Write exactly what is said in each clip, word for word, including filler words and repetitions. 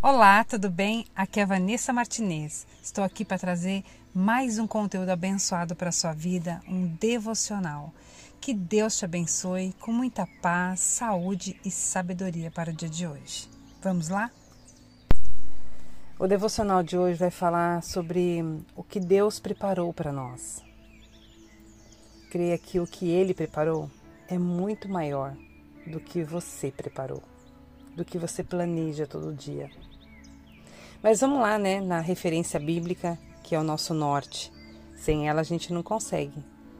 Olá, tudo bem? Aqui é a Vanessa Martinez. Estou aqui para trazer mais um conteúdo abençoado para a sua vida, um devocional. Que Deus te abençoe com muita paz, saúde e sabedoria para o dia de hoje. Vamos lá? O devocional de hoje vai falar sobre o que Deus preparou para nós. Creia que o que Ele preparou é muito maior do que você preparou, do que você planeja todo dia. Mas vamos lá, né, na referência bíblica, que é o nosso norte. Sem ela a gente não consegue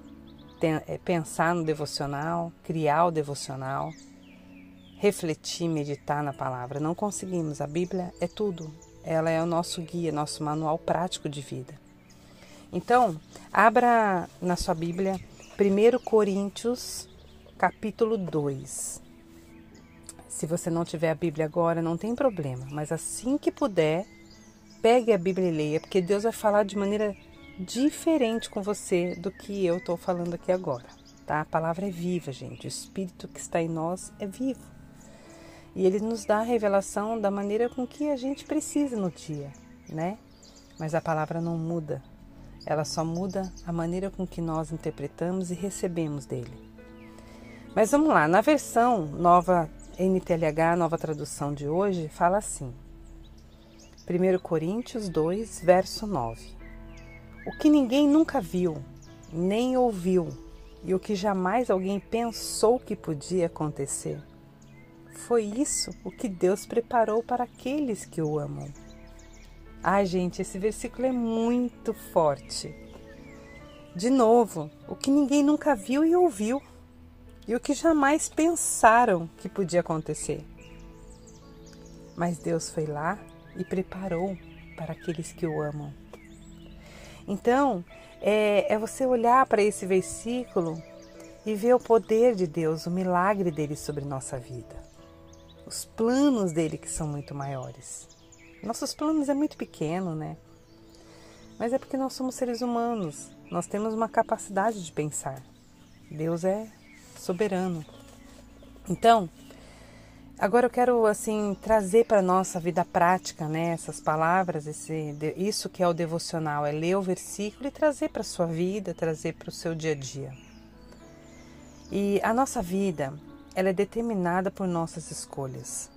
pensar no devocional, criar o devocional, refletir, meditar na palavra. Não conseguimos. A Bíblia é tudo. Ela é o nosso guia, nosso manual prático de vida. Então, abra na sua Bíblia primeiro Coríntios, capítulo dois. Se você não tiver a Bíblia agora, não tem problema, mas assim que puder, pegue a Bíblia e leia, porque Deus vai falar de maneira diferente com você do que eu estou falando aqui agora, tá? A palavra é viva, gente, o Espírito que está em nós é vivo. E Ele nos dá a revelação da maneira com que a gente precisa no dia, né? Mas a palavra não muda, ela só muda a maneira com que nós interpretamos e recebemos dele. Mas vamos lá, na versão nova N T L H, nova tradução de hoje, fala assim, primeiro Coríntios dois, verso nove. O que ninguém nunca viu, nem ouviu, e o que jamais alguém pensou que podia acontecer, foi isso o que Deus preparou para aqueles que o amam. Ai, gente, esse versículo é muito forte. De novo, o que ninguém nunca viu e ouviu, e o que jamais pensaram que podia acontecer. Mas Deus foi lá e preparou para aqueles que o amam. Então, é, é você olhar para esse versículo e ver o poder de Deus, o milagre dele sobre nossa vida. Os planos dele que são muito maiores. Nossos planos é muito pequeno, né? Mas é porque nós somos seres humanos. Nós temos uma capacidade de pensar. Deus é soberano. Então, agora eu quero assim trazer para a nossa vida prática, né, essas palavras, esse, isso que é o devocional, é ler o versículo e trazer para a sua vida, trazer para o seu dia a dia. E a nossa vida, ela é determinada por nossas escolhas.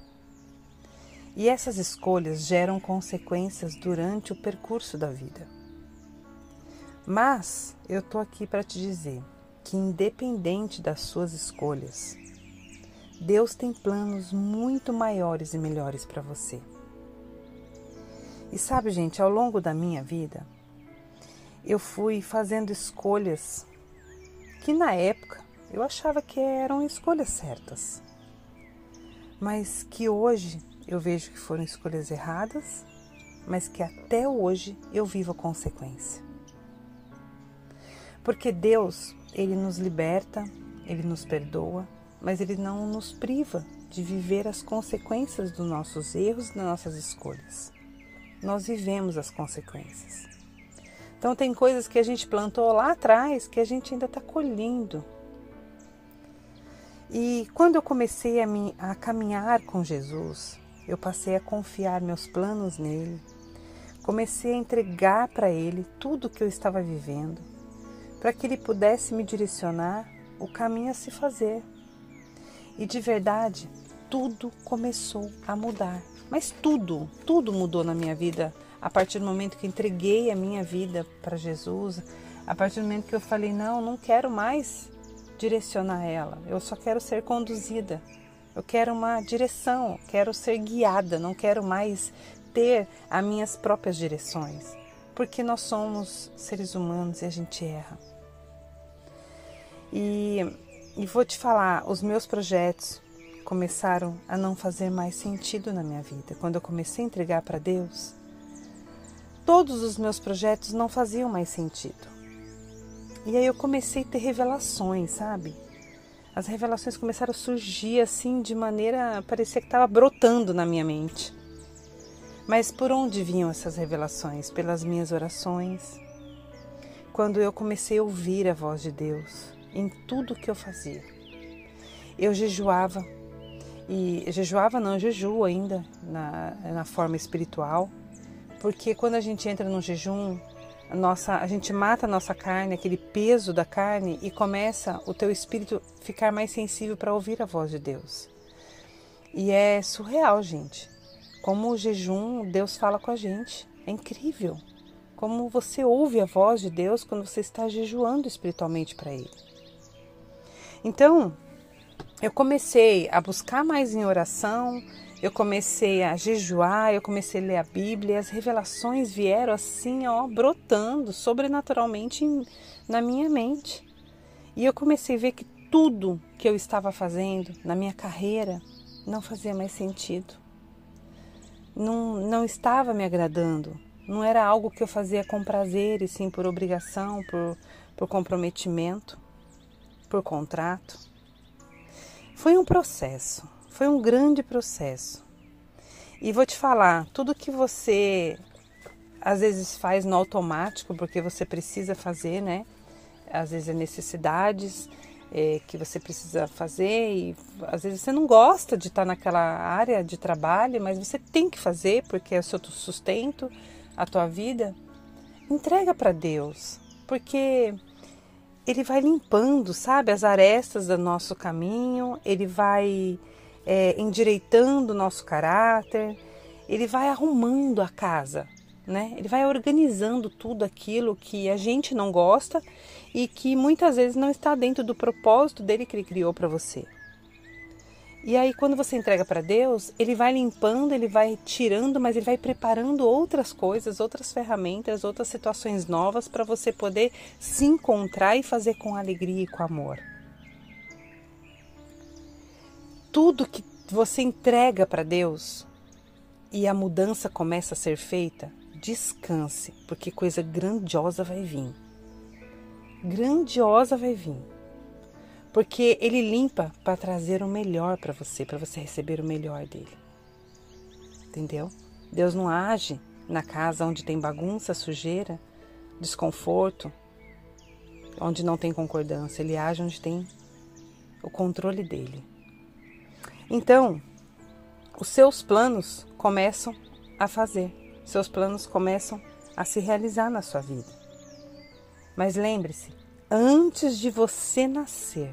E essas escolhas geram consequências durante o percurso da vida. Mas eu estou aqui para te dizer que independente das suas escolhas, Deus tem planos muito maiores e melhores para você. E sabe, gente, ao longo da minha vida, eu fui fazendo escolhas que na época eu achava que eram escolhas certas, mas que hoje eu vejo que foram escolhas erradas, mas que até hoje eu vivo a consequência. Porque Deus, Ele nos liberta, Ele nos perdoa, mas Ele não nos priva de viver as consequências dos nossos erros e das nossas escolhas. Nós vivemos as consequências. Então tem coisas que a gente plantou lá atrás que a gente ainda está colhendo. E quando eu comecei a, me, a caminhar com Jesus, eu passei a confiar meus planos nele, comecei a entregar para Ele tudo o que eu estava vivendo, para que Ele pudesse me direcionar o caminho a se fazer. E de verdade, tudo começou a mudar. Mas tudo, tudo mudou na minha vida a partir do momento que entreguei a minha vida para Jesus, a partir do momento que eu falei, não, não quero mais direcionar ela, eu só quero ser conduzida, eu quero uma direção, quero ser guiada, não quero mais ter as minhas próprias direções, porque nós somos seres humanos e a gente erra. E, e vou te falar, os meus projetos começaram a não fazer mais sentido na minha vida. Quando eu comecei a entregar para Deus, todos os meus projetos não faziam mais sentido. E aí eu comecei a ter revelações, sabe? As revelações começaram a surgir assim de maneira, parecia que estava brotando na minha mente. Mas por onde vinham essas revelações? Pelas minhas orações. Quando eu comecei a ouvir a voz de Deus em tudo que eu fazia. Eu jejuava, E jejuava não, jejuo ainda na, na forma espiritual, porque quando a gente entra no jejum, a, nossa, a gente mata a nossa carne, aquele peso da carne, e começa o teu espírito ficar mais sensível para ouvir a voz de Deus. E é surreal, gente. Como o jejum, Deus fala com a gente. É incrível. Como você ouve a voz de Deus quando você está jejuando espiritualmente para Ele. Então, eu comecei a buscar mais em oração, eu comecei a jejuar, eu comecei a ler a Bíblia, as revelações vieram assim, ó, brotando sobrenaturalmente em, na minha mente. E eu comecei a ver que tudo que eu estava fazendo na minha carreira não fazia mais sentido. Não, não estava me agradando. Não era algo que eu fazia com prazer, e sim por obrigação, por, por comprometimento, por contrato. Foi um processo, foi um grande processo. E vou te falar, tudo que você às vezes faz no automático, porque você precisa fazer, né? Às vezes é necessidades é, que você precisa fazer e às vezes você não gosta de estar naquela área de trabalho, mas você tem que fazer porque é o seu sustento, a tua vida. Entrega para Deus, porque Ele vai limpando, sabe, as arestas do nosso caminho, Ele vai é, endireitando o nosso caráter, Ele vai arrumando a casa, né? Ele vai organizando tudo aquilo que a gente não gosta e que muitas vezes não está dentro do propósito dele que Ele criou para você. E aí quando você entrega para Deus, Ele vai limpando, Ele vai tirando, mas Ele vai preparando outras coisas, outras ferramentas, outras situações novas para você poder se encontrar e fazer com alegria e com amor. Tudo que você entrega para Deus e a mudança começa a ser feita, descanse, porque coisa grandiosa vai vir. Grandiosa vai vir. Porque Ele limpa para trazer o melhor para você, para você receber o melhor dele. Entendeu? Deus não age na casa onde tem bagunça, sujeira, desconforto, onde não tem concordância. Ele age onde tem o controle dele. Então, os seus planos começam a fazer. Seus planos começam a se realizar na sua vida. Mas lembre-se, antes de você nascer,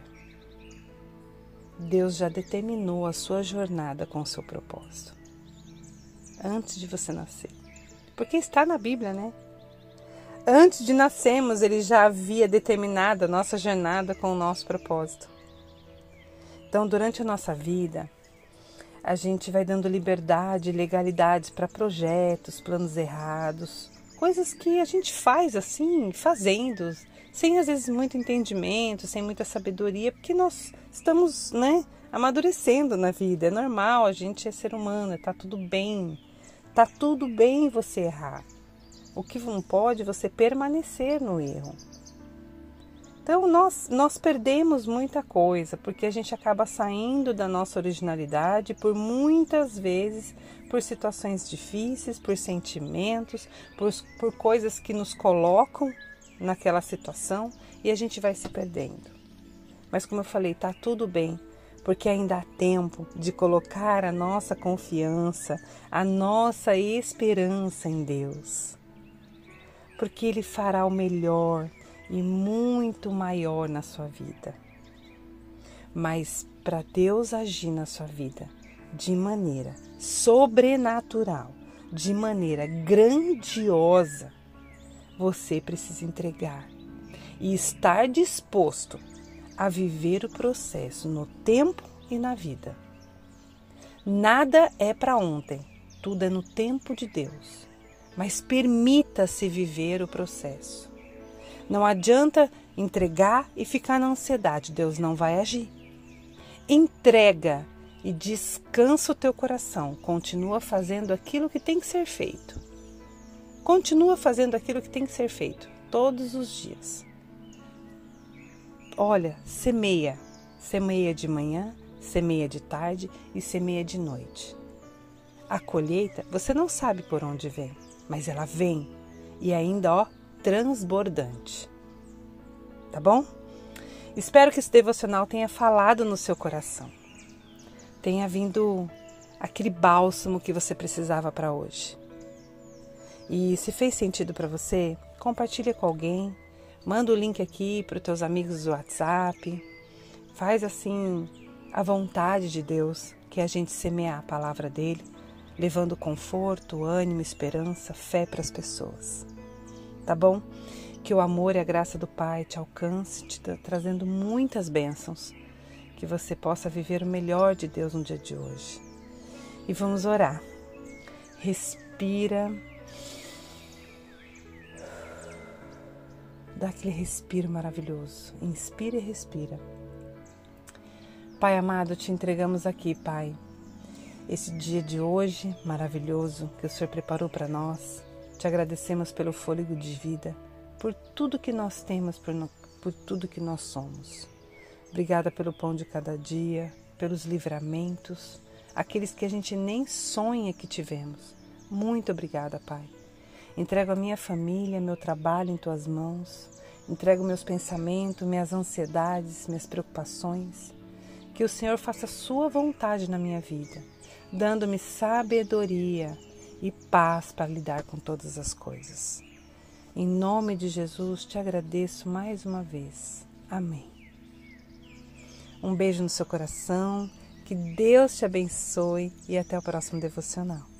Deus já determinou a sua jornada com o seu propósito. Antes de você nascer. Porque está na Bíblia, né? Antes de nascermos, Ele já havia determinado a nossa jornada com o nosso propósito. Então, durante a nossa vida, a gente vai dando liberdade e legalidades para projetos, planos errados, coisas que a gente faz assim, fazendo, sem às vezes muito entendimento, sem muita sabedoria, porque nós estamos, né, amadurecendo na vida. É normal, a gente é ser humano, tá tudo bem. Tá tudo bem você errar. O que não pode é você permanecer no erro. Então nós, nós perdemos muita coisa, porque a gente acaba saindo da nossa originalidade por muitas vezes, por situações difíceis, por sentimentos, por, por coisas que nos colocam naquela situação e a gente vai se perdendo. Mas como eu falei, tá tudo bem, porque ainda há tempo de colocar a nossa confiança, a nossa esperança em Deus. Porque Ele fará o melhor e muito maior na sua vida. Mas para Deus agir na sua vida de maneira sobrenatural, de maneira grandiosa, você precisa entregar e estar disposto a viver o processo no tempo e na vida. Nada é para ontem, tudo é no tempo de Deus. Mas permita-se viver o processo. Não adianta entregar e ficar na ansiedade, Deus não vai agir. Entrega e descansa o teu coração, continua fazendo aquilo que tem que ser feito. Continua fazendo aquilo que tem que ser feito, todos os dias. Olha, semeia, semeia de manhã, semeia de tarde e semeia de noite. A colheita, você não sabe por onde vem, mas ela vem e ainda, ó, transbordante. Tá bom? Espero que esse devocional tenha falado no seu coração. tenha vindo aquele bálsamo que você precisava para hoje. E se fez sentido para você, compartilha com alguém, manda o link aqui para os teus amigos do WhatsApp, faz assim a vontade de Deus, que é a gente semear a palavra dele, levando conforto, ânimo, esperança, fé para as pessoas. Tá bom? Que o amor e a graça do Pai te alcance, te trazendo muitas bênçãos, que você possa viver o melhor de Deus no dia de hoje. E vamos orar. Respira. Dá aquele respiro maravilhoso. Inspira e respira. Pai amado, te entregamos aqui, Pai, esse dia de hoje maravilhoso que o Senhor preparou para nós. Te agradecemos pelo fôlego de vida, por tudo que nós temos, por, no, por tudo que nós somos. Obrigada pelo pão de cada dia, pelos livramentos, aqueles que a gente nem sonha que tivemos. Muito obrigada, Pai. Entrego a minha família, meu trabalho em Tuas mãos. Entrego meus pensamentos, minhas ansiedades, minhas preocupações. Que o Senhor faça a Sua vontade na minha vida, dando-me sabedoria e paz para lidar com todas as coisas. Em nome de Jesus, te agradeço mais uma vez. Amém. Um beijo no seu coração, que Deus te abençoe e até o próximo devocional.